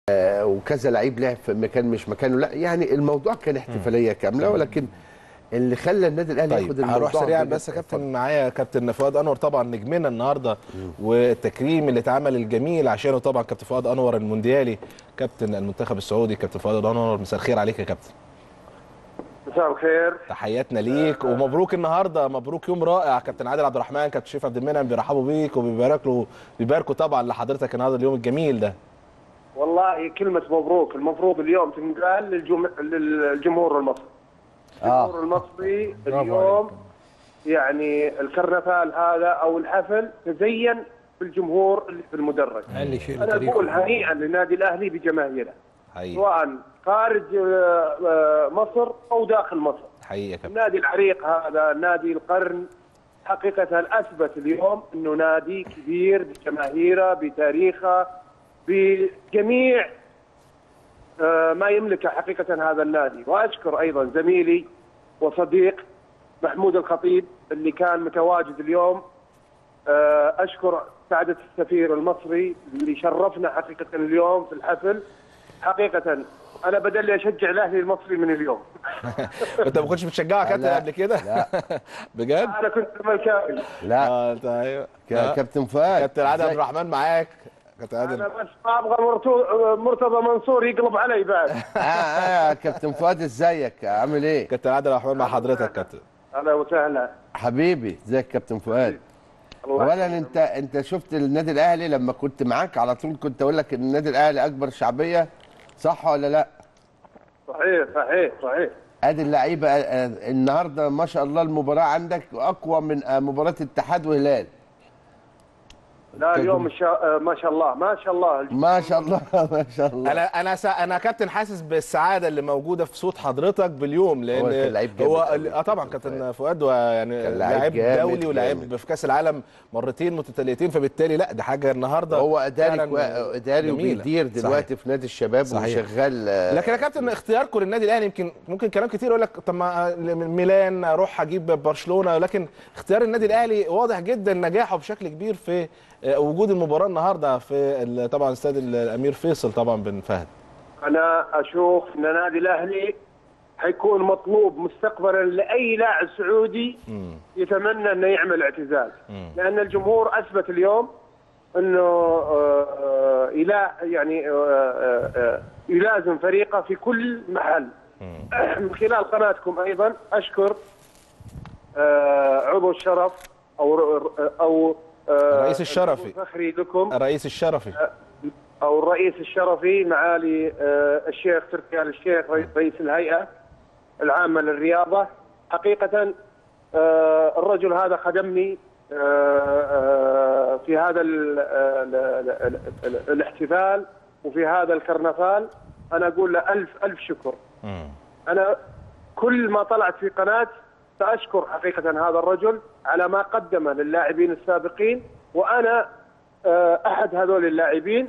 وكذا لعيب لعب في مكان مش مكانه، لا يعني الموضوع كان احتفاليه كامله، ولكن اللي خلى النادي الاهلي ياخد الموضوع. هروح سريعا بس يا كابتن، معايا كابتن فؤاد انور طبعا نجمنا النهارده، والتكريم اللي اتعمل الجميل عشانه طبعا كابتن فؤاد انور المونديالي كابتن المنتخب السعودي. كابتن فؤاد انور مساء الخير عليك يا كابتن. مساء الخير، تحياتنا ليك ومبروك النهارده، مبروك يوم رائع. كابتن عادل عبد الرحمن كابتن شريف عبد المنعم بيرحبوا بيك وبيباركوا طبعا لحضرتك النهارده اليوم الجميل ده. والله كلمة مبروك المفروض اليوم تنقال للجمهور المصري. الجمهور المصري اليوم يعني الكرنفال هذا او الحفل تزين بالجمهور اللي في المدرج. انا اقول هنيئا للنادي الاهلي بجماهيره سواء خارج مصر او داخل مصر. حقيقة النادي العريق هذا نادي القرن حقيقة اثبت اليوم انه نادي كبير بجماهيره بتاريخه بجميع ما يملكه حقيقة هذا النادي. واشكر ايضا زميلي وصديق محمود الخطيب اللي كان متواجد اليوم. اشكر سعادة السفير المصري اللي شرفنا حقيقة اليوم في الحفل. حقيقة انا بدل اشجع الاهلي المصري من اليوم. انت ما كنتش بتشجعه يا كابتن قبل كده؟ لا بجد؟ انا كنت زملكاوي. لا انت ايوه كابتن فؤاد، كابتن عادل عبد الرحمن معاك. كابتن عادل انا بس ما ابغى مرتضى منصور يقلب علي بعد. كابتن فؤاد ازيك عامل ايه؟ كابتن عادل عبد الرحمن مع حضرتك كابتن. اهلا وسهلا حبيبي، ازيك كابتن فؤاد؟ اولا انت شفت النادي الاهلي لما كنت معاك على طول كنت اقول لك ان النادي الاهلي اكبر شعبيه، صح ولا لا؟ صحيح صحيح صحيح. ادي اللعيبه النهارده ما شاء الله المباراه عندك اقوى من مباراه الاتحاد وهلال. لا اليوم ما شاء الله ما شاء الله ما شاء الله ما شاء الله. انا كابتن حاسس بالسعاده اللي موجوده في صوت حضرتك باليوم، لان هو طبعا كابتن فؤاد يعني لاعب دولي ولاعب في كاس العالم مرتين متتاليتين، فبالتالي لا ده حاجه النهارده هو اداري وبيدير دلوقتي في نادي الشباب وشغال. لكن يا كابتن اختياركم للنادي الاهلي ممكن كلام كتير يقول لك طب ما ميلان اروح اجيب برشلونه، لكن اختيار النادي الاهلي واضح جدا نجاحه بشكل كبير في وجود المباراه النهارده في طبعا استاد الامير فيصل طبعا بن فهد. انا اشوف ان النادي الاهلي حيكون مطلوب مستقبلا لاي لاعب سعودي يتمنى انه يعمل اعتزال، لان الجمهور اثبت اليوم انه يلازم فريقه في كل محل. من خلال قناتكم ايضا اشكر عضو الشرف او الرئيس الشرفي فخري لكم، الرئيس الشرفي او الرئيس الشرفي معالي الشيخ تركي آل الشيخ رئيس الهيئة العامة للرياضة. حقيقة الرجل هذا خدمني في هذا الاحتفال وفي هذا الكرنفال. انا اقول له الف الف شكر. انا كل ما طلعت في قناة سأشكر حقيقة هذا الرجل على ما قدمه للاعبين السابقين، وأنا أحد هذول اللاعبين.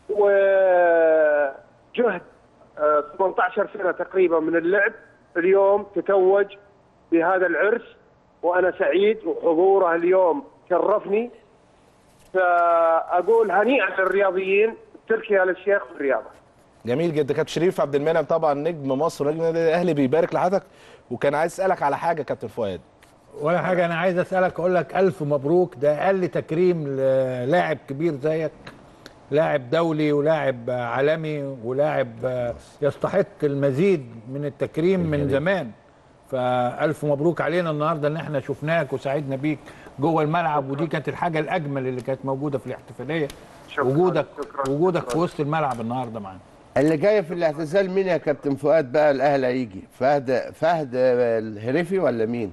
وجهد 18 سنة تقريبا من اللعب اليوم تتوج بهذا العرس، وأنا سعيد وحضوره اليوم شرفني. فأقول هنيئا للرياضيين تركي آل الشيخ في الرياضة. جميل جدا. كابتن شريف عبد المنعم طبعا نجم مصر ونجم النادي الاهلي بيبارك لحضرتك، وكان عايز اسالك على حاجه كابتن فؤاد. ولا حاجه، انا عايز اسالك اقول لك الف مبروك، ده اقل تكريم للاعب كبير زيك، لاعب دولي ولاعب عالمي ولاعب يستحق المزيد من التكريم من زمان. فالف مبروك علينا النهارده ان احنا شفناك وسعدنا بيك جوه الملعب، ودي كانت الحاجه الاجمل اللي كانت موجوده في الاحتفاليه. وجودك في وسط الملعب النهارده معانا. اللي جاي في الاعتزال مين يا كابتن فؤاد بقى؟ الاهلي هيجي فهد الهريفي ولا مين؟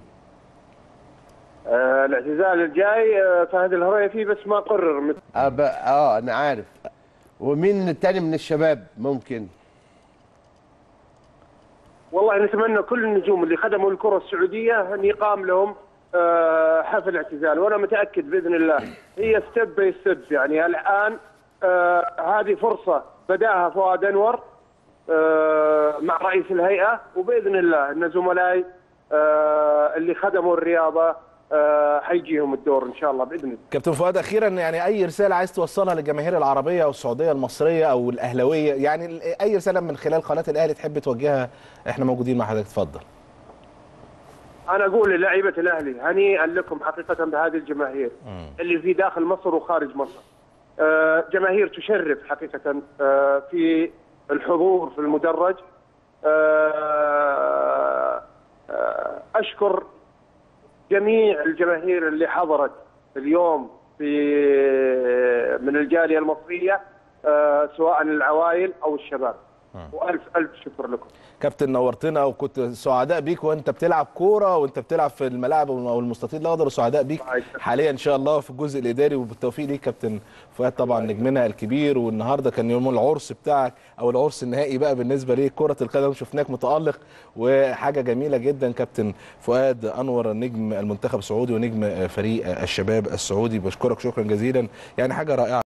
الاعتزال الجاي فهد الهريفي، بس ما قرر. انا عارف. ومين الثاني من الشباب ممكن؟ والله نتمنى كل النجوم اللي خدموا الكرة السعودية ان يقام لهم حفل اعتزال، وانا متاكد باذن الله هي ستيب باي ستيب. يعني الان هذه فرصة بداها فؤاد انور مع رئيس الهيئة، وباذن الله ان زملائي اللي خدموا الرياضة حيجيهم الدور ان شاء الله باذن الله. كابتن فؤاد اخيرا يعني اي رساله عايز توصلها للجماهير العربيه او السعوديه المصريه او الاهلاويه، يعني اي رساله من خلال قناه الاهلي تحب توجهها، احنا موجودين مع حضرتك، اتفضل. انا اقول للاعيبه الاهلي هنيئا لكم حقيقه بهذه الجماهير اللي في داخل مصر وخارج مصر. جماهير تشرف حقيقه في الحضور في المدرج. اشكر جميع الجماهير اللي حضرت اليوم من الجاليه المصريه، سواء العوائل او الشباب، والف الف شكر لكم. كابتن نورتنا، وكنت سعداء بيك وانت بتلعب كوره وانت بتلعب في الملاعب او المستطيل الاخضر، وسعداء بيك حاليا ان شاء الله في الجزء الاداري، وبالتوفيق ليك كابتن فؤاد طبعا نجمنا الكبير. والنهارده كان يوم العرس بتاعك او العرس النهائي بقى بالنسبه لي كره القدم، شفناك متالق وحاجه جميله جدا. كابتن فؤاد انور نجم المنتخب السعودي ونجم فريق الشباب السعودي، بشكرك شكرا جزيلا، يعني حاجه رائعه.